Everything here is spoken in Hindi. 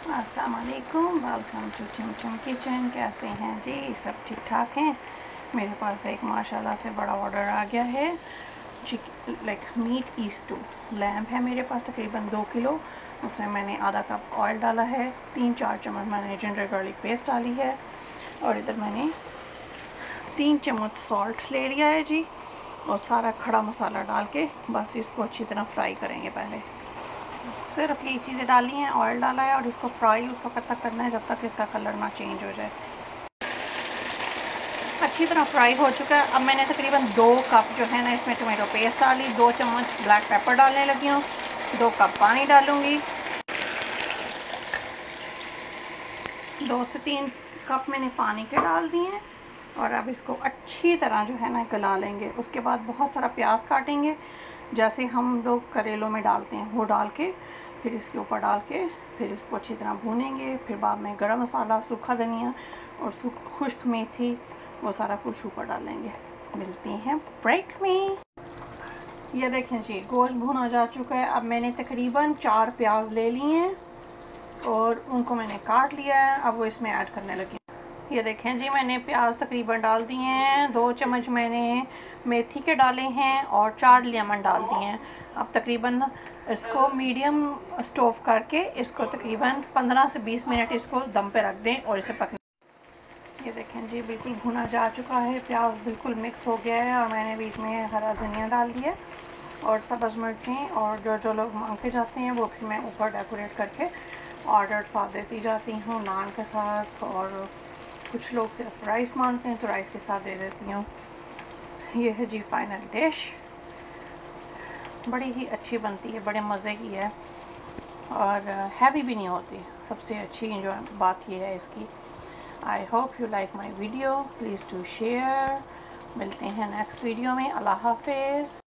अस्सलाम वालेकुम, वेलकम टू चम चम किचन। कैसे हैं जी? सब ठीक ठाक हैं। मेरे पास एक माशाल्लाह से बड़ा ऑर्डर आ गया है। मीट ईस्टू लैम्प है मेरे पास, तकरीबन 2 किलो। उसमें मैंने आधा कप ऑयल डाला है, 3-4 चम्मच मैंने जिंजर गार्लिक पेस्ट डाली है, और इधर मैंने 3 चम्मच सॉल्ट ले लिया है जी। और सारा खड़ा मसाला डाल के बस इसको अच्छी तरह फ्राई करेंगे। पहले सिर्फ ये चीज़ें डाली हैं, ऑयल डाला है, और इसको फ्राई उस वक्त तक करना है जब तक इसका कलर ना चेंज हो जाए। अच्छी तरह फ्राई हो चुका है। अब मैंने तकरीबन 2 कप जो है ना इसमें टोमेटो पेस्ट डाली, 2 चम्मच ब्लैक पेपर डालने लगी हूँ, 2 कप पानी डालूँगी, 2 से 3 कप मैंने पानी के डाल दिए हैं। और अब इसको अच्छी तरह जो है ना गला लेंगे। उसके बाद बहुत सारा प्याज काटेंगे, जैसे हम लोग करेलों में डालते हैं वो डाल के, फिर इसके ऊपर डाल के फिर इसको अच्छी तरह भूनेंगे। फिर बाद में गरम मसाला, सूखा धनिया और खुश्क मेथी, वो सारा कुछ ऊपर डालेंगे। मिलती हैं ब्रेक में। ये देखें जी, गोश्त भुना जा चुका है। अब मैंने तकरीबन 4 प्याज ले लिए हैं और उनको मैंने काट लिया है। अब वो इसमें ऐड करने लगी। ये देखें जी, मैंने प्याज तकरीबन डाल दिए हैं। 2 चम्मच मैंने मेथी के डाले हैं और 4 लेमन डाल दिए हैं। अब तकरीबन इसको मीडियम स्टोव करके इसको तकरीबन 15 से 20 मिनट इसको दम पे रख दें और इसे पकने। ये देखें जी, बिल्कुल भुना जा चुका है, प्याज बिल्कुल मिक्स हो गया है, और मैंने बीच में हरा धनिया डाल दिया और सब्ज़ मिर्चें, और जो जो लोग मांग के जाते हैं वो फिर मैं ऊपर डेकोरेट करके ऑर्डर साथ देती जाती हूँ, नान के साथ। और कुछ लोग सिर्फ राइस मांगते हैं तो राइस के साथ दे देती हूँ। ये है जी फाइनल डिश। बड़ी ही अच्छी बनती है, बड़े मज़े की है, और हैवी भी नहीं होती। सबसे अच्छी जो बात ये है इसकी। I hope you like my video, please to share. मिलते हैं नेक्स्ट वीडियो में। अल्लाह हाफिज़।